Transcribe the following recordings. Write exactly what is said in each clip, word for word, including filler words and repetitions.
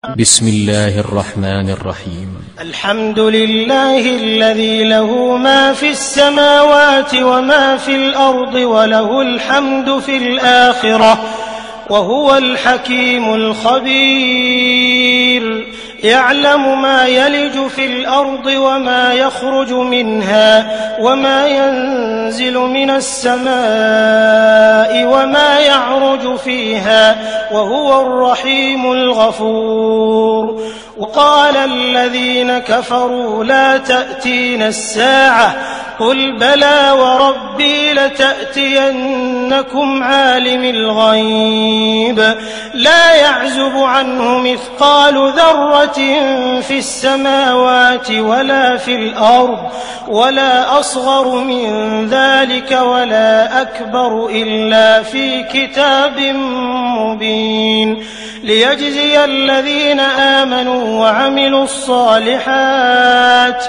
بسم الله الرحمن الرحيم. الحمد لله الذي له ما في السماوات وما في الأرض وله الحمد في الآخرة وهو الحكيم الخبير. يعلم ما يلج في الأرض وما يخرج منها وما ينزل من السماء وما يعرج فيها وهو الرحيم الغفور. وقال الذين كفروا لا تأتينا الساعة قل بلى وربي لتأتينكم عالم الغيب لا يعزب عنه مثقال ذرة في السماوات ولا في الأرض ولا أصغر من ذلك ولا أكبر إلا في كتاب مبين ليجزي الذين آمنوا وعملوا الصالحات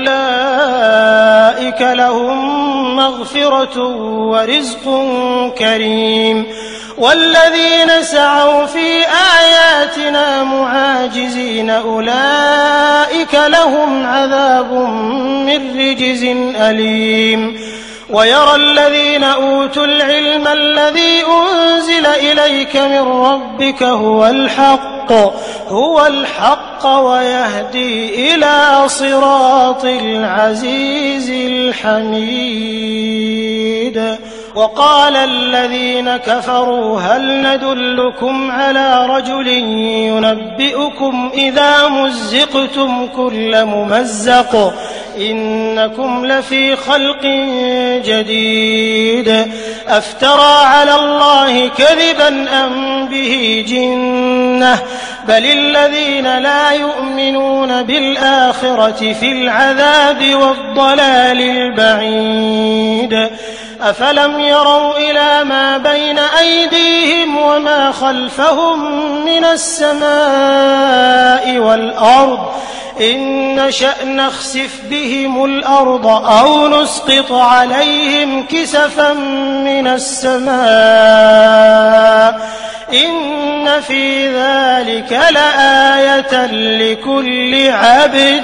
أولئك لهم مغفرة ورزق كريم. والذين سعوا في آياتنا معاجزين أولئك لهم عذاب من رجز أليم. ويرى الذين أوتوا العلم الذي أنزل إليك من ربك هو الحق هو الحق ويهدي إلى صراط العزيز الحميد. وقال الذين كفروا هل ندلكم على رجل ينبئكم إذا مزقتم كل ممزق إنكم لفي خلق جديد أفترى على الله كذبا أم به جنة بل الذين لا يؤمنون بالآخرة في العذاب والضلال البعيد. أفلم يروا إلى ما بين أيديهم وما خلفهم من السماء والأرض إن نشأ نخسف بهم الأرض أو نسقط عليهم كسفا من السماء إن في ذلك لآية لكل عبد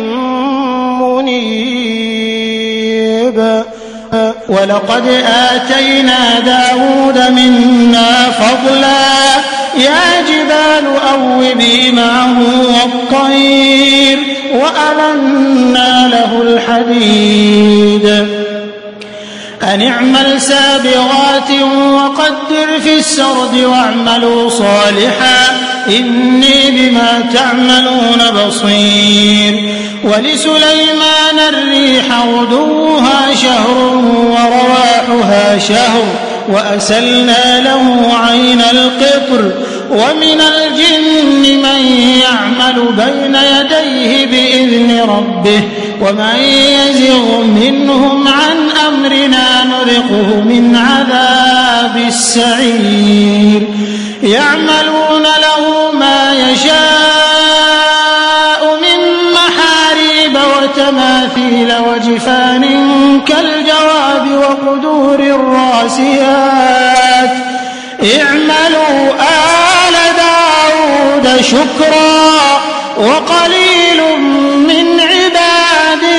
منيب. ولقد آتينا داود منا فضلا يا جبال أوبي معه والطير وألنا له الحديد أن اعمل سابغات وقدر في السرد واعملوا صالحا إني بما تعملون بصير. ولسليمان الريح غدوها شهر ورواحها شهر وأسلنا له عين القطر ومن الجن من يعمل بين يديه بإذن ربه ومن يزغ منهم عن أمرنا نذقه من عذاب السعير. يعملون له ما يشاء من محاريب وتماثيل وجفان كالجواب وقدور الراسيات اعملوا آل داود شكرا وقليل من عبادي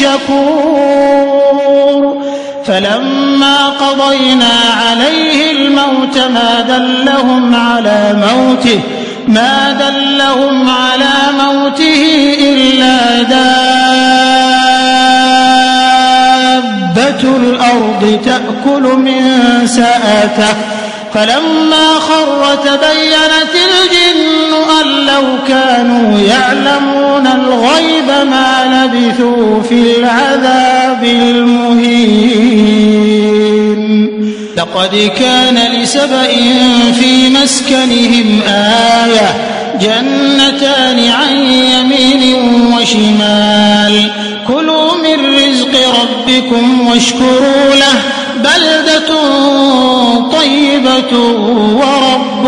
الشكور. فلما قضينا عليه الموت ما دلهم على موته ما دلهم على موته إلا دابة الأرض تأكل من سأته فلما خر تبينت الجن أن لو كانوا يعلمون الغيب ما لبثوا في العذاب المهين. لقد كان لسبإ في مسكنهم آية جنتان عن يمين وشمال كلوا من رزق ربكم واشكروا له بلدة طيبة ورب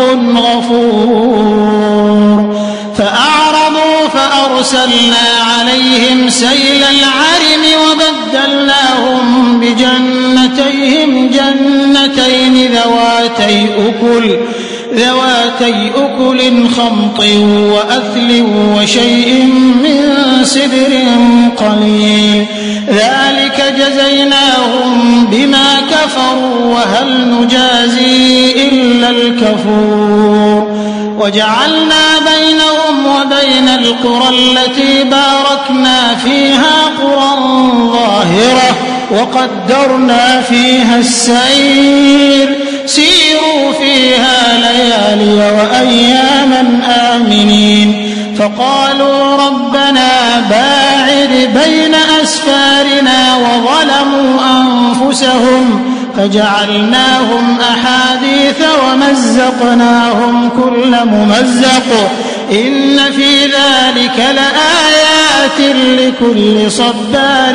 غفور. فأعرضوا فأرسلنا عليهم سيل العرم وبدلناهم بجنتيهم جنتين ذواتي أكل ذواتي أكل خمط وأثل وشيء من سدر قليل ذلك جزيناهم بما كفروا وهل نجازي إلا الكفور وجعلنا بينهم وبين القرى التي باركنا فيها قرى ظاهرة وقدرنا فيها السير سيروا فيها ليالي وأياما آمنين فقالوا ربنا باعد بين أسفارنا وظلموا أنفسهم فجعلناهم أحاديث ومزقناهم كل ممزق إن في ذلك لآيات لكل صبار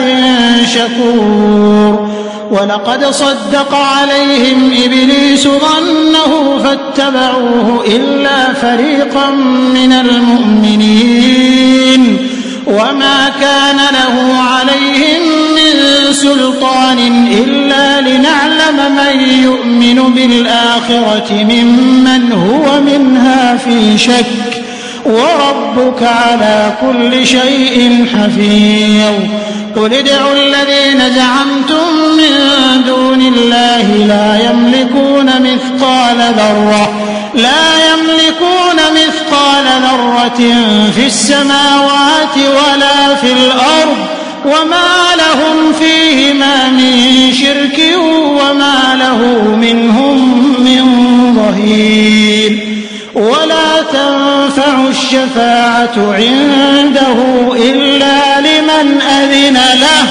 شكور ولقد صدق عليهم إبليس ظنه فاتبعوه إلا فريقا من المؤمنين وما كان له عليهم من سلطان إلا لنعلم من يؤمن بالآخرة ممن هو منها في شك وربك على كل شيء حفيظ قل ادعوا الذين زعمتم من دون الله لا يملكون مثقال ذرة لا يملكون مثقال ذرة في السماوات ولا في الأرض وما لهم فيهما من شرك وما له منهم من ظهير ولا تنفع الشفاعة عنده إلا لمن أذن له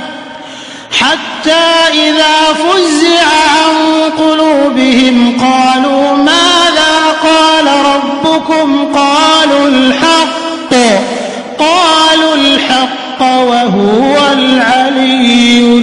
حتى إذا فزع عن قلوبهم قالوا ماذا قال ربكم قالوا الحق قالوا الحق وهو العلي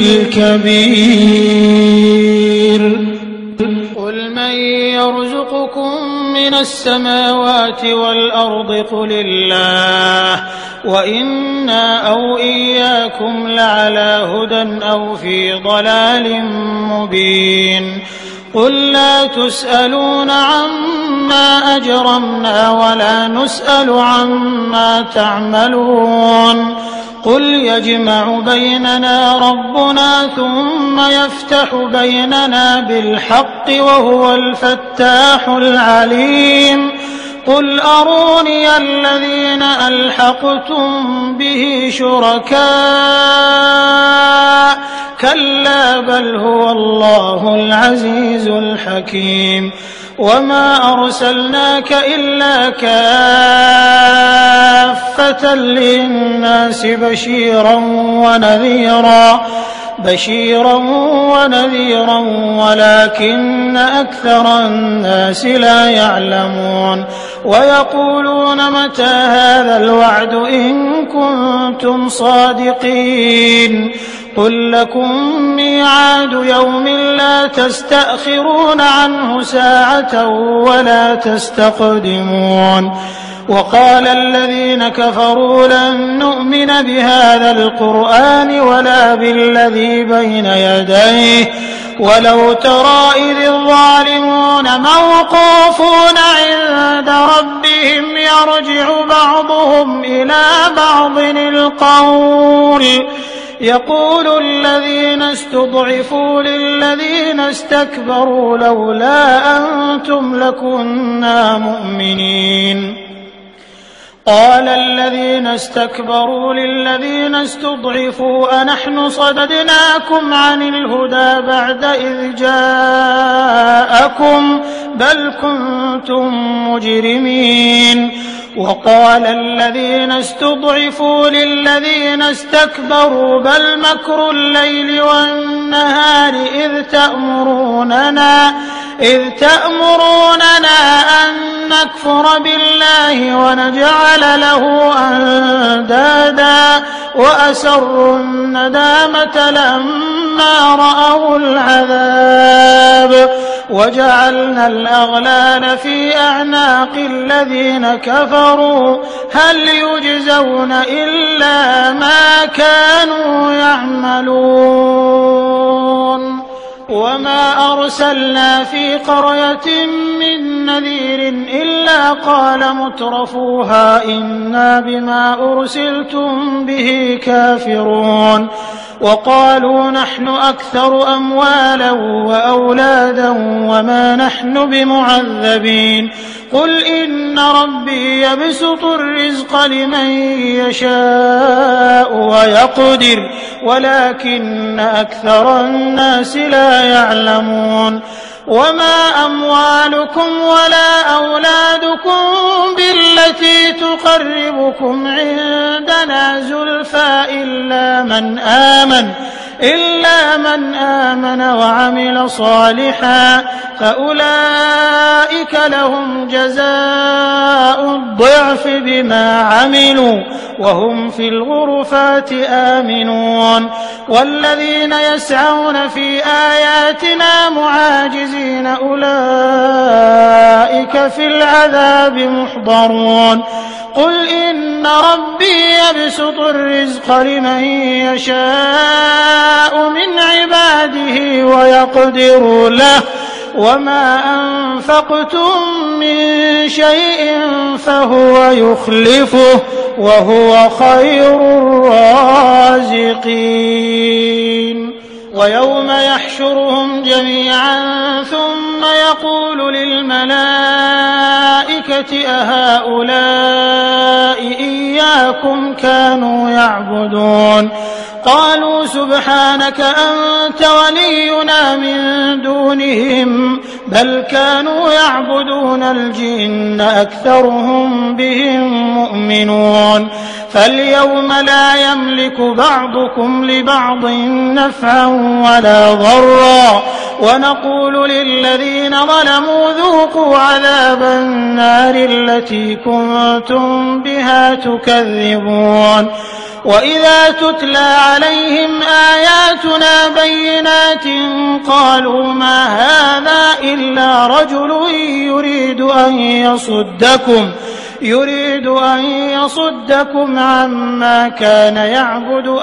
الكبير قل من يرزقكم من السماوات والأرض قل الله وإنا أو إياكم لعلى هدى أو في ضلال مبين قل لا تسألون عما أجرمنا ولا نسأل عما تعملون قل يجمع بيننا ربنا ثم يفتح بيننا بالحق وهو الفتاح العليم قل أروني الذين ألحقتم به شركاء كلا بل هو الله العزيز الحكيم وما أرسلناك إلا كافة للناس بشيرا ونذيرا بشيرا ونذيرا ولكن أكثر الناس لا يعلمون ويقولون متى هذا الوعد إن كنتم صادقين قل لكم ميعاد يوم لا تستأخرون عنه ساعة ولا تستقدمون وقال الذين كفروا لن نؤمن بهذا القرآن ولا بالذي بين يديه ولو ترى إذ الظالمون موقوفون عند ربهم يرجع بعضهم إلى بعض القول يقول الذين استضعفوا للذين استكبروا لولا أنتم لكنا مؤمنين قال الذين استكبروا للذين استضعفوا أنحن صددناكم عن الهدى بعد إذ جاءكم بل كنتم مجرمين وقال الذين استضعفوا للذين استكبروا بل مكر الليل والنهار إذ تأمروننا إذ تأمروننا أن نكفر بالله ونجعل له أندادا وأسروا الندامة لما رأوا العذاب وجعلنا الأغلال في أعناق الذين كفروا هل يجزون إلا ما كانوا يعملون وما أرسلنا في قرية من نذير إلا قال مترفوها إنا بما أرسلتم به كافرون وقالوا نحن أكثر أموالا وأولادا وما نحن بمعذبين قل إن ربي يبسط الرزق لمن يشاء ويقدر ولكن أكثر الناس لا يعلمون وما أموالكم ولا أولادكم بالتي تقربكم عندنا زلفى إلا من آمن إلا من آمن وعمل صالحا فأولئك لهم جزاء الضعف بما عملوا وهم في الغرفات آمنون والذين يسعون في آياتنا معاجزين أولئك في العذاب محضرون قل إن ربي يبسط الرزق لمن يشاء من عباده ويقدر له وما أنفقتم من شيء فهو يخلفه وهو خير الرازقين ويوم يحشرهم جميعا ثم يقول للملائكة أهؤلاء إياكم كانوا يعبدون قالوا سبحانك أنت ولينا من دونهم بل كانوا يعبدون الجن أكثرهم بهم مؤمنون فاليوم لا يملك بعضكم لبعض نفعا ولا ضرا ونقول للذين ظلموا ذوقوا عذاب النار التي كنتم بها تكذبون وإذا تتلى عليهم آياتنا بينات قالوا ما هذا إلا رجل يريد أن يصدكم يريد أن يصدكم عما كان يعبد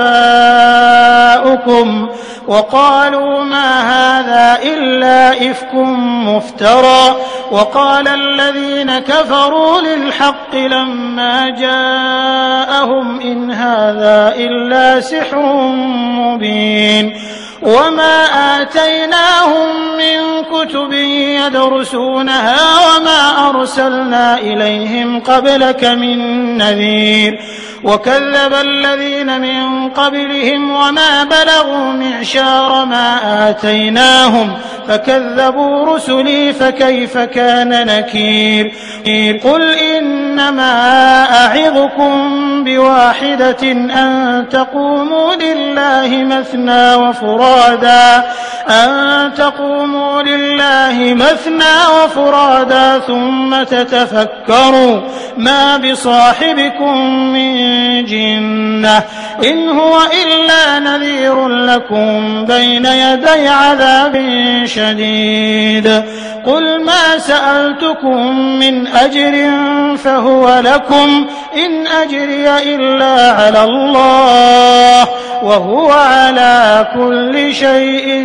آباؤكم وقالوا ما هذا إلا إفك مفترى وقال الذين كفروا للحق لما جاءهم إن هذا إلا سحر مبين وما آتيناهم من كتب يدرسونها وما أرسلنا إليهم قبلك من نذير وكذب الذين من قبلهم وما بلغوا معشار ما آتيناهم فكذبوا رسلي فكيف كان نكير قل إنما أعظكم بواحدة أن تقوموا لله مثنى وفرادا أن تقوموا لله مثنى وفرادا ثم تتفكروا ما بصاحبكم من جنة إن هو إلا نذير لكم بين يدي عذاب شديد قل ما سألتكم من أجر فهو لكم إن أجري إلا على الله وهو على كل شيء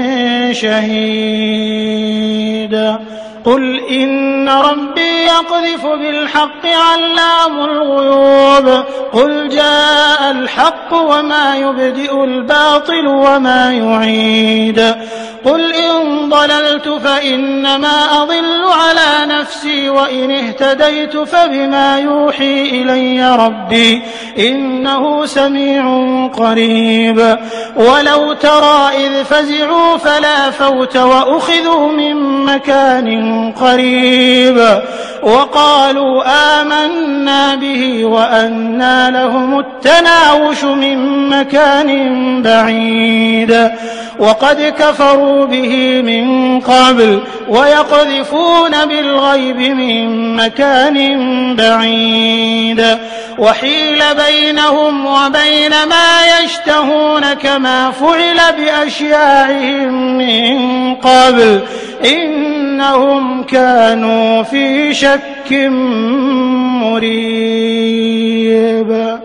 شهيد قل إن ربي يقذف بالحق علام الغيوب قل جاء الحق وما يبدئ الباطل وما يعيد قل إن ضللت فإنما أضل على نفسي وإن اهتديت فبما يوحي إلي ربي إنه سميع قريب ولو ترى إذ فزعوا فلا فوت وأخذوا من مكان قريب وقالوا آمنا به وأنى لهم التناوش من مكان بعيد وقد كفروا به من قبل ويقذفون بالغيب من مكان بعيد وحيل بينهم وبين ما يشتهون كما فعل بأشياعهم من قبل إنهم كانوا في شك مريب.